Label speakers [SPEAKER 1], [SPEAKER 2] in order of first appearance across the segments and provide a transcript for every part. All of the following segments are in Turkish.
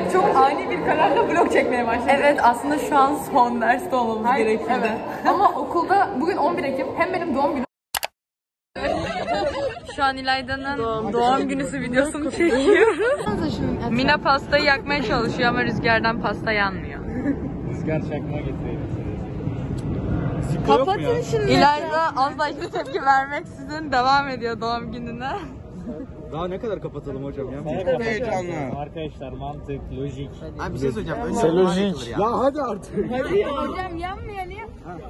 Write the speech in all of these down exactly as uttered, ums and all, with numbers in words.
[SPEAKER 1] Evet, çok ani bir kararla vlog çekmeye başladık.
[SPEAKER 2] Evet, aslında şu an son derste olmamız
[SPEAKER 1] Hayır,
[SPEAKER 2] gerekiyordu.
[SPEAKER 1] Evet. Ama okulda bugün on bir Ekim, hem benim doğum günüm.
[SPEAKER 2] Şu an İlayda'nın doğum, doğum günüsü videosunu çekiyoruz. Mina pastayı yakmaya çalışıyor ama rüzgardan pasta yanmıyor.
[SPEAKER 3] Rüzgar çakma getirelim.
[SPEAKER 2] Kapatın şimdi. İlayda az da hiç tepki vermeksizin devam ediyor doğum gününe.
[SPEAKER 4] Daha ne kadar kapatalım hocam ya?
[SPEAKER 3] Çok heyecanlı. Arkadaşlar mantık, lojik.
[SPEAKER 4] Abi bir şey söyleyeceğim.
[SPEAKER 3] Önce lojik.
[SPEAKER 4] Ya. ya hadi artık.
[SPEAKER 2] Hocam yanmıyor niye?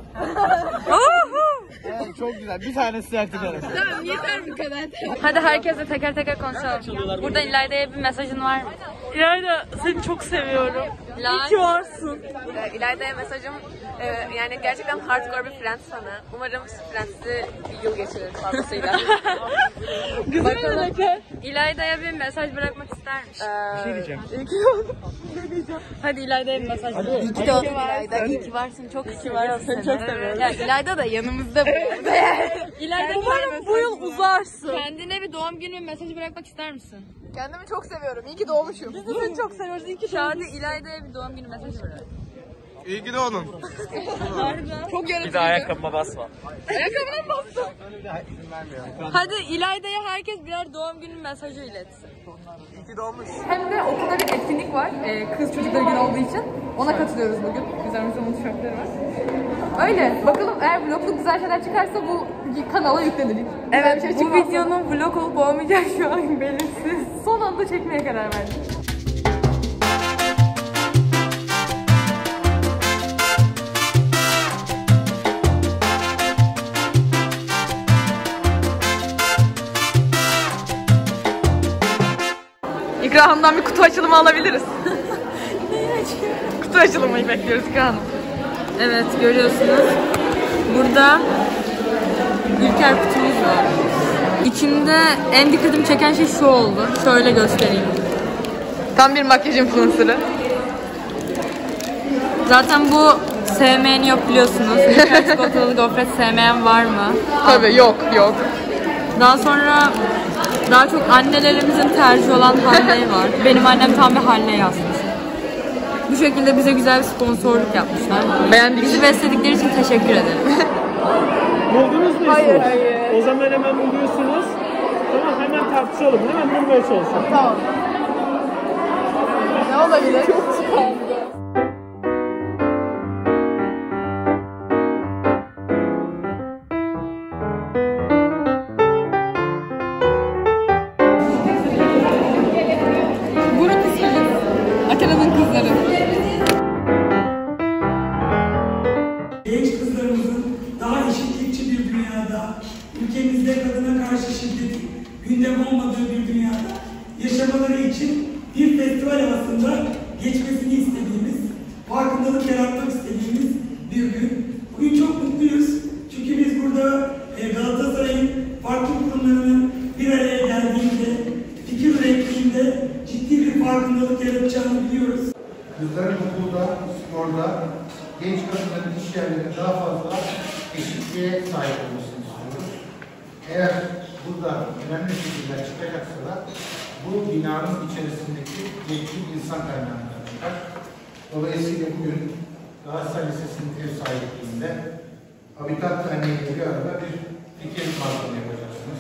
[SPEAKER 3] Evet, çok güzel. Bir tanesi yaktı derim.
[SPEAKER 2] Tamam, yeter bu kadar. Hadi herkese teker teker konuşalım. Burada İlayda'ya bir mesajın var mı?
[SPEAKER 5] İlayda, seni çok seviyorum. İyi ki varsın.
[SPEAKER 6] İlayda'ya mesajım e, yani gerçekten hardcore bir Friends fanı. Umarım Friends'i bir yıl geçirir fazlasıyla.
[SPEAKER 5] Güzel hareket.
[SPEAKER 2] İlayda'ya bir mesaj bırakmak ister misin?
[SPEAKER 3] Bir şey diyeceğim.
[SPEAKER 2] Hadi İlayda'ya bir mesaj bırak.
[SPEAKER 6] İyi ki doğdun İlayda. İyi ki varsın. Çok seviyorum seni.
[SPEAKER 2] Çok seviyorum.
[SPEAKER 6] Ya İlayda da yanımızda bu.
[SPEAKER 2] İlayda
[SPEAKER 5] Umarım bu yıl uzarsın.
[SPEAKER 2] kendine bir doğum günü mesajı bırakmak ister misin?
[SPEAKER 6] Kendimi çok seviyorum. İyi ki doğmuşum.
[SPEAKER 5] Biz de seni çok seviyoruz. İyi ki
[SPEAKER 2] Şadi İlayda'ya bir doğum günü mesajı bırak.
[SPEAKER 3] İyi ki doğdun.
[SPEAKER 6] Çok yaratıcı.
[SPEAKER 3] Bir de ayakkabıma basma.
[SPEAKER 6] Ayakkabına bastım.
[SPEAKER 2] Hadi İlayda'ya herkes birer doğum günü mesajı iletsin.
[SPEAKER 3] İyi ki doğmuş.
[SPEAKER 1] Hem de okulda bir etkinlik var. Ee, kız çocukları günü olduğu için. Ona katılıyoruz bugün. Üzerimizde onun tişörtleri var. Öyle. Bakalım eğer vloglu güzel şeyler çıkarsa bu kanala yüklenir. Güzel
[SPEAKER 2] Evet,
[SPEAKER 1] bir şey
[SPEAKER 2] bu
[SPEAKER 1] çıkmazsa-
[SPEAKER 2] videonun vlog olup olmayacağı şu an belirsiz.
[SPEAKER 1] Son anda çekmeye karar verdim.
[SPEAKER 2] İkrahım'dan bir kutu açılımı alabiliriz. Kutu açılımı bekliyoruz İkrahım. Evet, görüyorsunuz. Burada Ülker kutumuz var. İçinde en dikkatimi çeken şey şu oldu. Şöyle göstereyim. Tam bir makyaj influencer'ı. Zaten bu sevmeyeni yok biliyorsunuz. Ülker çikolatalı gofret sevmeyen var mı?
[SPEAKER 1] Tabii yok yok.
[SPEAKER 2] Daha sonra daha çok annelerimizin tercihi olan Halley var. Benim annem tam bir Halley hastası. Bu şekilde bize güzel bir sponsorluk yapmışlar.
[SPEAKER 1] Beğendik.
[SPEAKER 2] Bizi besledikleri için teşekkür ederim.
[SPEAKER 5] Buldunuz mu?
[SPEAKER 1] Hayır,
[SPEAKER 5] ismini?
[SPEAKER 1] hayır.
[SPEAKER 5] O zaman hemen buluyorsunuz. Tamam, hemen tartışalım. Hemen bulmaya çalışalım.
[SPEAKER 1] Tamam. Ne olabilir? Çok sıkıldı. Burun kızları. Atina'nın kızları.
[SPEAKER 7] Genç kızlarımızın daha eşitlikçi bir dünyada, ülkemizde kadına karşı şiddetin gündem olmadığı bir dünyada yaşamaları için bir festival havasında geçmesini istediğimiz, farkındalık yaratmak istediğimiz bir gün. Bugün çok mutluyuz. Çünkü biz burada e, Galatasaray'ın farklı kurumlarının bir araya geldiğinde, fikir ürettiğinde ciddi bir farkındalık yaratacağını biliyoruz.
[SPEAKER 8] Kızların okulda, sporda, genç kadınların iş yerlerinde daha fazla eşitliğe sahip olmasını istiyoruz. Eğer burada önemli fikirler çıkacaksa da bu binanın içerisindeki yetkin insan kaynakları çıkar. Dolayısıyla bugün Galatasaray Lisesi'nin ev sahipliğinde Habitat Derneği bir arada bir fikir markanı yapacaksınız.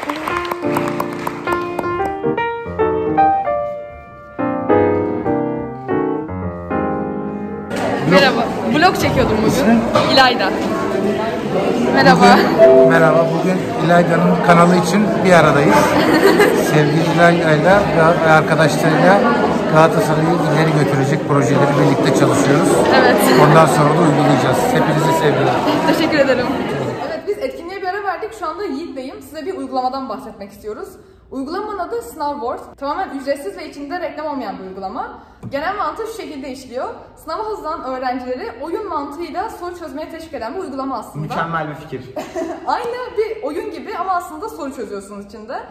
[SPEAKER 1] Merhaba. Vlog çekiyordum bugün. İlayda. Merhaba.
[SPEAKER 8] Bugün, merhaba. Bugün İlayda'nın kanalı için bir aradayız. Sevgili İlayda'yla ve arkadaşlarıyla Galatasaray'ı ileri götürecek projeleri birlikte çalışıyoruz.
[SPEAKER 1] Evet.
[SPEAKER 8] Ondan sonra da uygulayacağız. Hepinize sevgiler.
[SPEAKER 1] Teşekkür ederim. Evet, biz etkinliğe bir ara verdik. Şu anda Yiğit'leyim. Size bir uygulamadan bahsetmek istiyoruz. Uygulamanın adı Snowboard. Tamamen ücretsiz ve içinde reklam olmayan bir uygulama. Genel mantığı şu şekilde işliyor. Sınava hazırlanan öğrencileri oyun mantığıyla soru çözmeye teşvik eden bir uygulama aslında.
[SPEAKER 4] Mükemmel bir fikir.
[SPEAKER 1] Aynı bir oyun gibi ama aslında soru çözüyorsunuz içinde.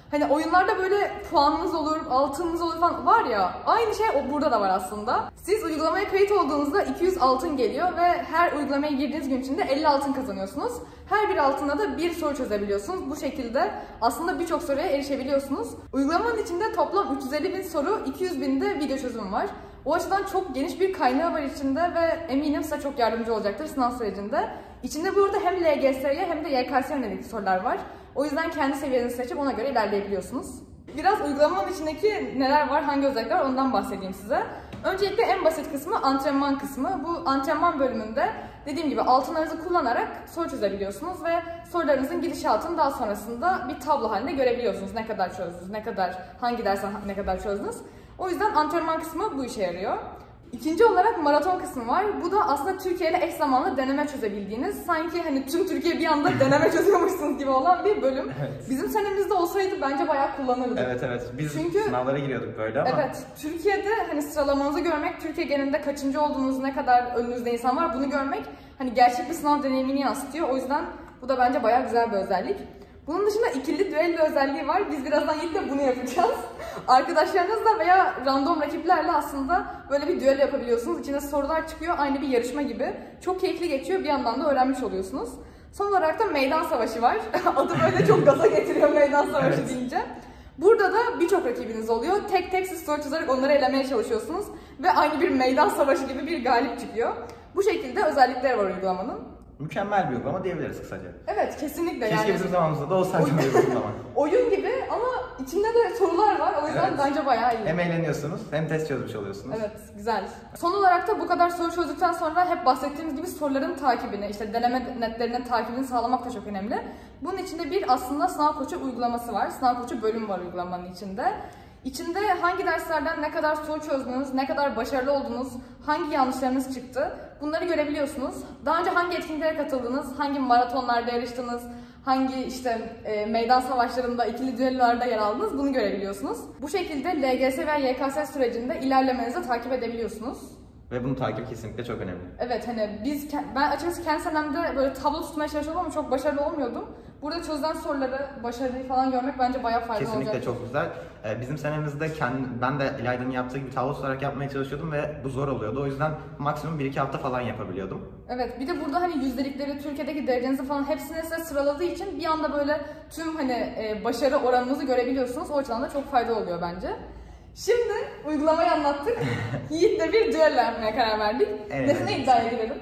[SPEAKER 1] Hani oyunlarda böyle puanınız olur, altınınız olur falan var ya, aynı şey o burada da var aslında. Siz uygulamaya kayıt olduğunuzda iki yüz altın geliyor ve her uygulamaya girdiğiniz gün içinde elli altın kazanıyorsunuz. Her bir altında da bir soru çözebiliyorsunuz. Bu şekilde aslında birçok soruya erişebiliyorsunuz. Uygulamanın içinde toplam üç yüz elli bin soru, iki yüz bin de video çözüm var. O açıdan çok geniş bir kaynağı var içinde ve eminim size çok yardımcı olacaktır sınav sürecinde. İçinde burada hem L G S'ye hem de Y K S'ye yönelik sorular var. O yüzden kendi seviyenizi seçip ona göre ilerleyebiliyorsunuz. Biraz uygulamanın içindeki neler var, hangi özellikler var ondan bahsedeyim size. Öncelikle en basit kısmı antrenman kısmı. Bu antrenman bölümünde dediğim gibi altınlarınızı kullanarak soru çözebiliyorsunuz ve sorularınızın gidişatını daha sonrasında bir tablo halinde görebiliyorsunuz. Ne kadar çözdünüz, ne kadar, hangi dersten ne kadar çözdünüz. O yüzden antrenman kısmı bu işe yarıyor. İkinci olarak maraton kısmı var. Bu da aslında Türkiye ile eş zamanlı deneme çözebildiğiniz, sanki hani tüm Türkiye bir anda deneme çözüyormuşsunuz gibi olan bir bölüm. Evet. Bizim senemizde olsaydı bence bayağı kullanırdık.
[SPEAKER 9] Evet evet. Biz
[SPEAKER 1] Çünkü,
[SPEAKER 9] sınavlara giriyorduk böyle ama.
[SPEAKER 1] Evet. Türkiye'de hani sıralamanızı görmek, Türkiye genelinde kaçıncı olduğunuz, ne kadar önünüzde insan var bunu görmek hani gerçek bir sınav deneyimini yansıtıyor. O yüzden bu da bence bayağı güzel bir özellik. Bunun dışında ikili düello özelliği var. Biz birazdan ilk de bunu yapacağız. Arkadaşlarınızla veya random rakiplerle aslında böyle bir düello yapabiliyorsunuz. İçinde sorular çıkıyor, aynı bir yarışma gibi. Çok keyifli geçiyor, bir yandan da öğrenmiş oluyorsunuz. Son olarak da meydan savaşı var. Adı böyle çok gaza getiriyor meydan savaşı evet. deyince. Burada da birçok rakibiniz oluyor. Tek tek siz soru çözerek onları elemeye çalışıyorsunuz. Ve aynı bir meydan savaşı gibi bir galip çıkıyor. Bu şekilde özellikleri var uygulamanın.
[SPEAKER 9] Mükemmel bir uygulama diyebiliriz kısaca.
[SPEAKER 1] Evet, kesinlikle.
[SPEAKER 9] Keşke
[SPEAKER 1] yani.
[SPEAKER 9] bizim zamanımızda da olsaydı bir uygulama.
[SPEAKER 1] Oyun gibi ama içinde de sorular var. O yüzden
[SPEAKER 9] evet.
[SPEAKER 1] bence bayağı iyi.
[SPEAKER 9] Hem eğleniyorsunuz hem test çözmüş oluyorsunuz.
[SPEAKER 1] Evet, güzel. Son olarak da bu kadar soru çözdükten sonra hep bahsettiğimiz gibi soruların takibini, işte deneme netlerinin takibini sağlamak da çok önemli. Bunun içinde bir aslında sınav koçu uygulaması var. Sınav koçu bölüm var uygulamanın içinde. İçinde hangi derslerden ne kadar soru çözdünüz, ne kadar başarılı oldunuz, hangi yanlışlarınız çıktı bunları görebiliyorsunuz. Daha önce hangi etkinliklere katıldınız, hangi maratonlarda yarıştınız, hangi işte e, meydan savaşlarında, ikili düellolarda yer aldınız bunu görebiliyorsunuz. Bu şekilde L G S veya Y K S sürecinde ilerlemenizi takip edebiliyorsunuz.
[SPEAKER 9] Ve bunun takibi kesinlikle çok önemli.
[SPEAKER 1] Evet hani biz, ben açıkçası kendi senemde böyle tablo tutmaya çalışıyordum ama çok başarılı olmuyordum. Burada çözülen soruları, başarıyı falan görmek bence bayağı faydalı olacak.
[SPEAKER 9] Kesinlikle çok güzel. Ee, bizim senemizde kendi, ben de İlayda'nın yaptığı gibi tablo tutarak yapmaya çalışıyordum ve bu zor oluyordu. O yüzden maksimum bir iki hafta falan yapabiliyordum.
[SPEAKER 1] Evet, bir de burada hani yüzdelikleri, Türkiye'deki derecenizi falan hepsini size sıraladığı için bir anda böyle tüm hani e, başarı oranınızı görebiliyorsunuz. O açıdan da çok faydalı oluyor bence. Şimdi uygulamayı anlattık. Yiğit'le bir düello yapmaya karar verdik. Evet. Ne iddiaya girelim?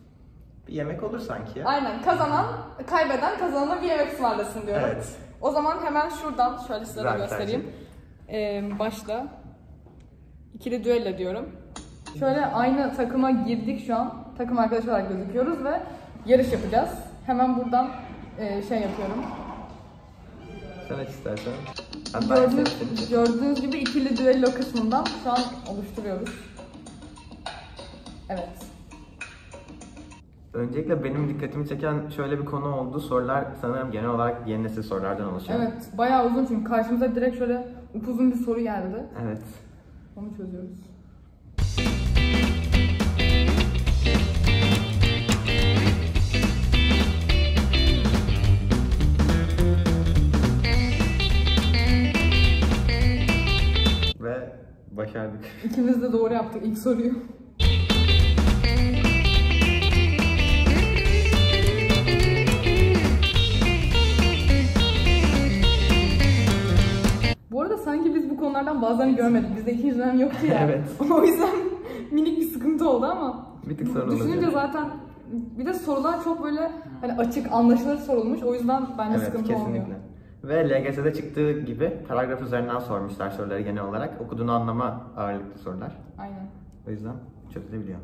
[SPEAKER 9] Bir yemek olur sanki ya.
[SPEAKER 1] Aynen. Kazanan, kaybeden kazanana bir yemek ısmarlasın diyorum.
[SPEAKER 9] Evet.
[SPEAKER 1] O zaman hemen şuradan şöyle size de göstereyim. Ee, başla. İkili düello diyorum. Şöyle aynı takıma girdik şu an. Takım arkadaşı olarak gözüküyoruz ve yarış yapacağız. Hemen buradan e, şey yapıyorum.
[SPEAKER 9] Sen aç istersen.
[SPEAKER 1] Gördüğünüz, gördüğünüz gibi ikili düello kısmından şu an oluşturuyoruz. Evet.
[SPEAKER 9] Öncelikle benim dikkatimi çeken şöyle bir konu oldu. Sorular sanırım genel olarak yeni nesil sorulardan oluşuyor.
[SPEAKER 1] Evet, bayağı uzun çünkü karşımıza direkt şöyle upuzun bir soru geldi.
[SPEAKER 9] Evet.
[SPEAKER 1] Onu çözüyoruz.
[SPEAKER 9] Ve başardık.
[SPEAKER 1] İkimiz de doğru yaptık ilk soruyu. Bu arada sanki biz bu konulardan bazılarını görmedik. Bizde ikinci dönem yoktu ya.
[SPEAKER 9] Evet.
[SPEAKER 1] O yüzden minik bir sıkıntı oldu ama
[SPEAKER 9] bir tık sorun
[SPEAKER 1] düşününce
[SPEAKER 9] olacak.
[SPEAKER 1] Zaten bir de sorular çok böyle hani açık, anlaşılır sorulmuş. O yüzden bence
[SPEAKER 9] evet,
[SPEAKER 1] sıkıntı
[SPEAKER 9] kesinlikle.
[SPEAKER 1] olmuyor.
[SPEAKER 9] Ve L G S'de çıktığı gibi paragraf üzerinden sormuşlar soruları genel olarak. Okuduğunu anlama ağırlıklı sorular.
[SPEAKER 1] Aynen.
[SPEAKER 9] O yüzden çözülebiliyor.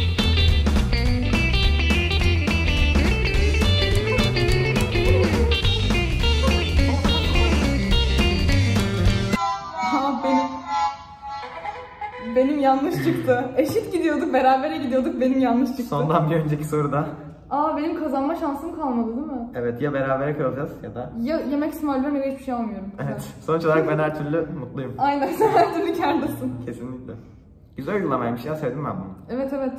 [SPEAKER 1] Aa, benim benim yanlış çıktı. Eşit gidiyorduk, berabere gidiyorduk. Benim yanlış çıktı.
[SPEAKER 9] Sondan bir önceki soruda.
[SPEAKER 1] Aa, benim kazanma şansım kalmadı değil mi?
[SPEAKER 9] Evet, ya berabere kalacağız ya da...
[SPEAKER 1] Ya yemek ısmarlıyorum ya da hiçbir şey almıyorum.
[SPEAKER 9] Evet, güzel. Sonuç olarak ben her türlü mutluyum.
[SPEAKER 1] Aynen, sen her türlü kârdasın.
[SPEAKER 9] Kesinlikle. Güzel uygulamaymış ya, sevdim ben bunu.
[SPEAKER 1] Evet evet.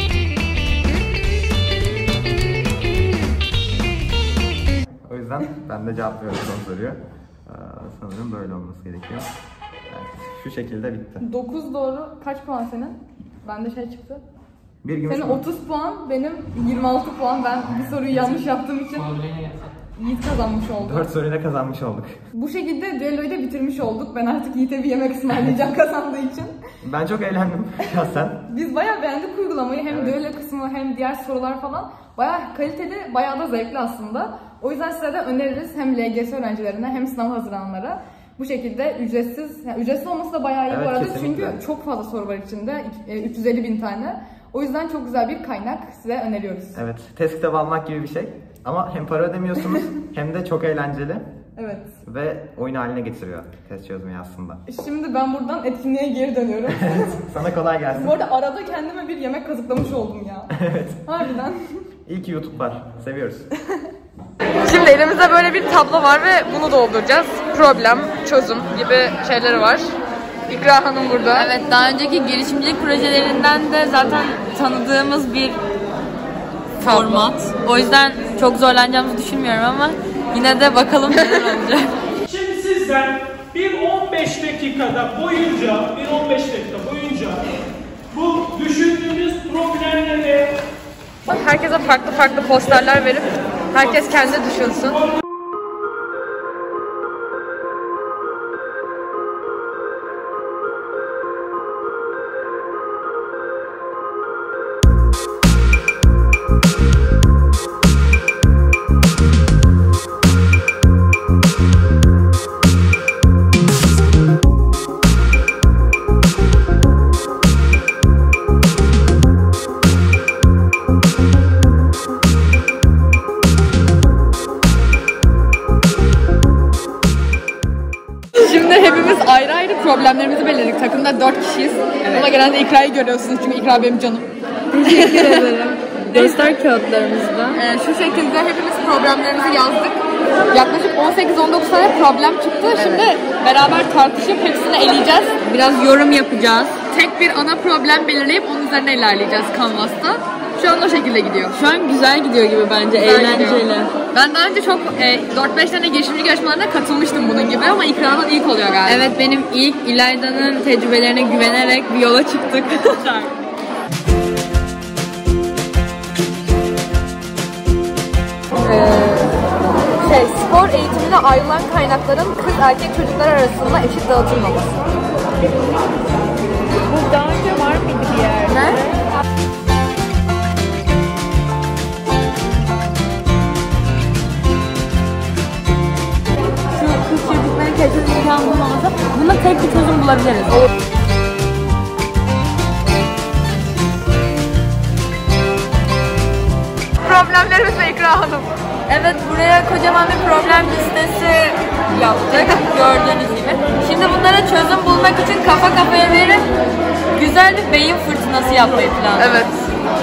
[SPEAKER 9] O yüzden ben Ben de cevaplıyorum son soruyu. Ee, sanırım böyle olması gerekiyor. Evet, şu şekilde bitti.
[SPEAKER 1] dokuz doğru. Kaç puan senin? Bende şey çıktı.
[SPEAKER 9] Bir gümüş
[SPEAKER 1] Senin
[SPEAKER 9] mü?
[SPEAKER 1] otuz puan, benim yirmi altı puan. Ben bir soruyu yanlış yaptığım için Yiğit kazanmış oldu.
[SPEAKER 9] dört soruyla kazanmış olduk.
[SPEAKER 1] Bu şekilde düelloyu da bitirmiş olduk. Ben artık Yiğit'e bir yemek ısmarlayacağım kazandığı için.
[SPEAKER 9] Ben çok eğlendim şahsen.
[SPEAKER 1] Biz bayağı beğendik uygulamayı. Hem
[SPEAKER 9] Evet.
[SPEAKER 1] düello kısmı hem diğer sorular falan. Bayağı kaliteli, bayağı da zevkli aslında. O yüzden size de öneririz hem L G S öğrencilerine hem sınav hazırlananlara. Bu şekilde ücretsiz, yani ücretsiz olması da bayağı iyi
[SPEAKER 9] Evet,
[SPEAKER 1] bu arada
[SPEAKER 9] kesinlikle.
[SPEAKER 1] çünkü çok fazla soru var içinde. üç yüz elli bin tane. O yüzden çok güzel bir kaynak size öneriyoruz.
[SPEAKER 9] Evet, test kitabı almak gibi bir şey. Ama hem para ödemiyorsunuz hem de çok eğlenceli.
[SPEAKER 1] Evet.
[SPEAKER 9] Ve oyun haline getiriyor test çözmeyi aslında.
[SPEAKER 1] Şimdi ben buradan etkinliğe geri dönüyorum.
[SPEAKER 9] Sana kolay gelsin.
[SPEAKER 1] Bu arada arada kendime bir yemek kazıklamış oldum ya.
[SPEAKER 9] Evet.
[SPEAKER 1] Harbiden.
[SPEAKER 9] İyi ki YouTube var. Seviyoruz.
[SPEAKER 2] Şimdi elimizde böyle bir tablo var ve bunu dolduracağız. Problem, çözüm gibi şeyleri var. İkra Hanım burada. Evet, daha önceki girişimcilik projelerinden de zaten tanıdığımız bir format. O yüzden çok zorlanacağımızı düşünmüyorum ama yine de bakalım neler olacak.
[SPEAKER 5] Şimdi sizden bir on beş dakikada boyunca, bir on beş dakika boyunca bu düşündüğünüz problemleri
[SPEAKER 2] Herkese farklı farklı posterler verip herkes kendi düşünsün. Şimdi hepimiz ayrı ayrı problemlerimizi belirledik. Takımda dört kişiyiz. Ama genelde İkra'yı görüyorsunuz çünkü İkra benim canım. Teşekkür ederim. Göster kağıtlarımızda. Ee, şu şekilde hepimiz problemlerimizi yazdık. Yaklaşık on sekiz on dokuz tane problem çıktı. Şimdi beraber tartışıp hepsini eleyeceğiz. Biraz yorum yapacağız. Tek bir ana problem belirleyip onun üzerine ilerleyeceğiz Canvas'ta. Şu an o şekilde gidiyor. Şu an güzel gidiyor gibi bence, güzel eğlenceli. Gidiyor. Ben daha önce çok e, dört beş tane girişimci yarışmalarına katılmıştım bunun gibi ama İkra'nın ilk oluyor galiba. Evet, benim ilk İlayda'nın tecrübelerine güvenerek bir yola çıktık. ee, şey, spor eğitimine ayrılan kaynakların kız erkek çocuklar arasında eşit dağıtılmaması.
[SPEAKER 6] Bu daha önce var mıydı bir yerde?
[SPEAKER 2] Ne? Kız çocukların keşfet imkanı bulmaması, buna tek bir çözüm bulabiliriz. Problemlerimiz ve İkra Hanım. Evet, buraya kocaman bir problem listesi yaptık gördüğünüz gibi. Şimdi bunlara çözüm bulmak için kafa kafaya verip güzel bir beyin fırtınası yapmayı planlıyoruz. Evet.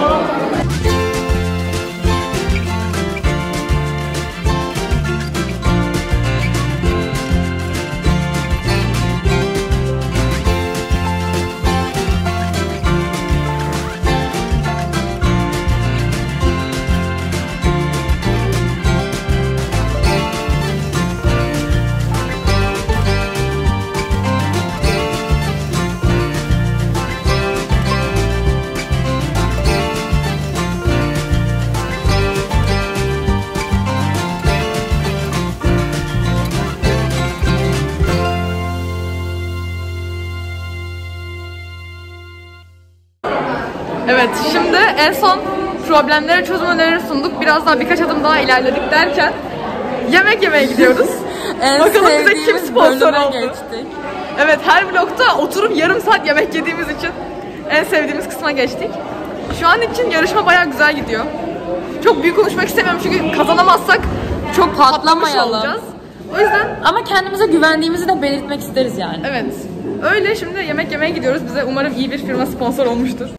[SPEAKER 2] Evet, şimdi en son problemlere çözüm önerileri sunduk. Biraz daha birkaç adım daha ilerledik derken yemek yemeye gidiyoruz. Bakalım bize kim sponsor oldu. Geçtik. Evet, her vlogta oturup yarım saat yemek yediğimiz için en sevdiğimiz kısma geçtik. Şu an için yarışma bayağı güzel gidiyor. Çok büyük konuşmak istemiyorum çünkü kazanamazsak çok patlamış olacağız. O yüzden ama kendimize güvendiğimizi de belirtmek isteriz yani.
[SPEAKER 1] Evet. Öyle, şimdi yemek yemeye gidiyoruz. Bize umarım iyi bir firma sponsor olmuştur.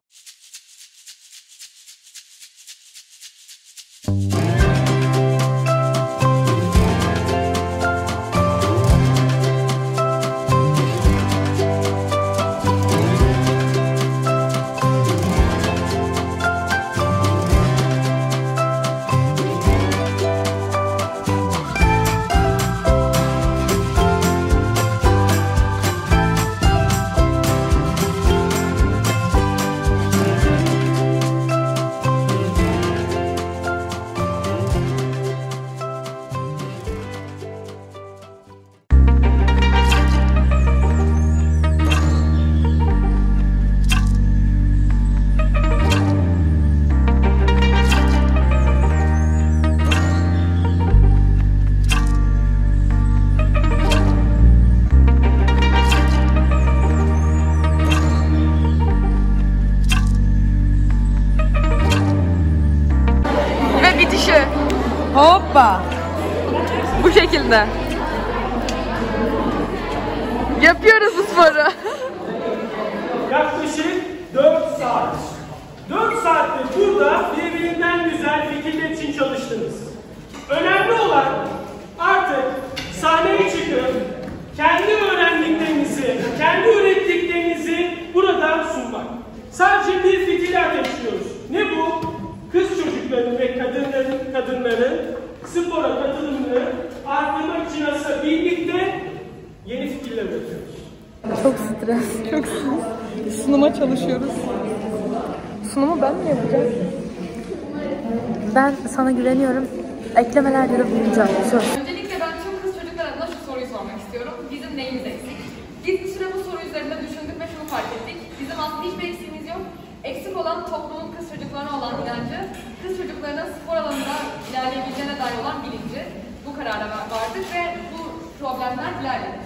[SPEAKER 2] Hoppa. Bu şekilde. Yapıyoruz bu sporu.
[SPEAKER 5] Yaklaşık dört saat. dört saatte burada birbirinden güzel fikirler için çalıştınız. Önemli olan artık sahneye çıkıp kendi öğrendiklerinizi, kendi ürettiklerinizi burada sunmak. Sadece bir fikir ateşliyoruz. Ne bu? Kız çocukların ve kadınların, kadınların spora katılımını arttırmak için aslında birlikte yeni fikirler üretiyoruz.
[SPEAKER 1] Çok stres, çok stres. Sunuma çalışıyoruz. Sunumu ben mi yapacağım?
[SPEAKER 2] Ben sana güveniyorum. Eklemeler göre bulunacağım. Söz.
[SPEAKER 1] Öncelikle ben tüm kız çocuklar adına şu soruyu sormak istiyorum. Bizim neyimiz eksik? Biz bir süre bu soru üzerinde düşündük ve şunu fark ettik. Bizim aslında hiçbir eksiğimiz yok. Eksik olan toplumun kız çocuklarına olan inancı, kız çocuklarının spor alanında ilerleyebileceğine dair olan bilinci. Bu karara vardık ve bu problemler ilerledik.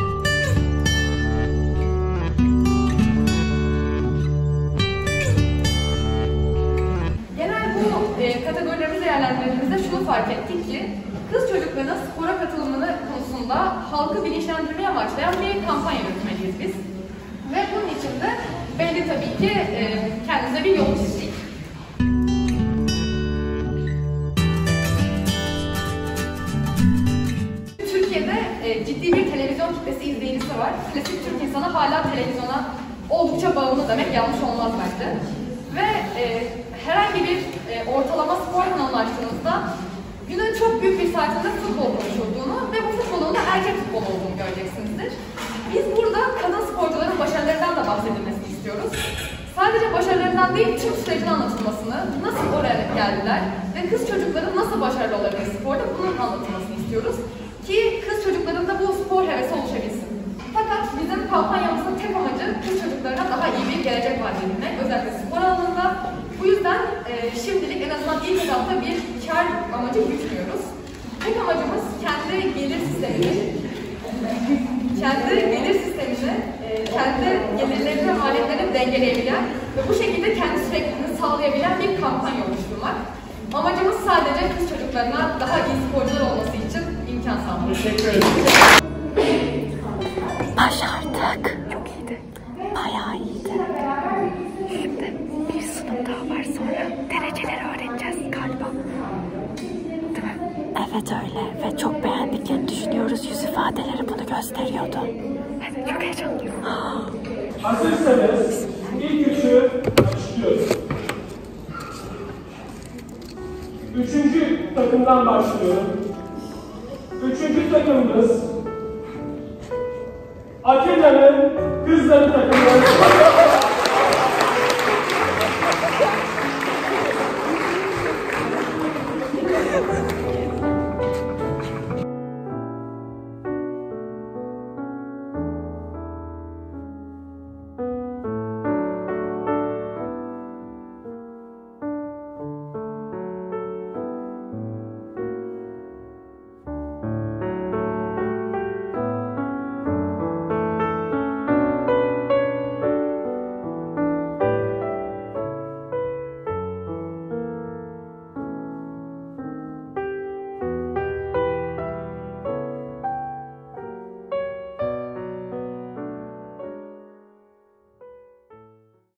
[SPEAKER 1] Genel bu e, kategorilerimizi değerlendirdiğimizde şunu fark ettik ki kız çocuklarının spora katılımını konusunda halkı bilinçlendirmeye amaçlayan bir kampanya yürütmeliyiz biz. Ve bunun için de belli tabii ki e, kendimize bir yol çizdik. Türkiye'de e, ciddi bir televizyon kitlesi izleyicisi var. Klasik Türk insanı hala televizyona oldukça bağımlı demek yanlış olmaz bence. Ve e, herhangi bir e, ortalama spor kanalını açtığınızda günün çok büyük bir saatinde futbol konuşulduğunu ve bu futbolun da erkek futbolu olduğunu göreceksinizdir. Biz burada kadın sporcuların başarılarından da bahsedilmesini istiyoruz. Sadece başarılarından değil, tüm sürecin anlatılmasını, nasıl oraya geldiler ve kız çocukların nasıl başarılı olabilir sporda bunun anlatılmasını istiyoruz. Ki kız çocuklarında bu spor hevesi oluşabilsin. Fakat bizim kampanyamızın tek amacı kız çocuklarına daha iyi bir gelecek vaat edilmek, özellikle spor alanında. Bu yüzden e, şimdilik en azından ilk etapta bir kar amacı gütmüyoruz. Tek amacımız kendi gelir sistemini, kendi gelir sistemini, e, kendi gelirlerini ve maliyetlerini dengeleyebilen ve bu şekilde kendi sürekliliğini sağlayabilen bir kampanya oluşturmak. Amacımız sadece kız çocuklarına daha iyi sporcular olması için imkan sağlamak.
[SPEAKER 5] Teşekkür ederim.
[SPEAKER 2] Başardık. Çok iyiydi. Bayağı iyiydi. Şimdi bir sınıf daha var, sonra dereceleri öğreneceğiz galiba. Değil mi? Evet öyle ve çok beğendiklerini düşünüyoruz. Yüz ifadeleri bunu gösteriyordu. Evet, çok heyecanlıyım.
[SPEAKER 5] Hazırsanız ilk üçü açıklıyoruz. Üçüncü takımdan başlıyorum. Üçüncü takımımız Atina'nın kızları takımı.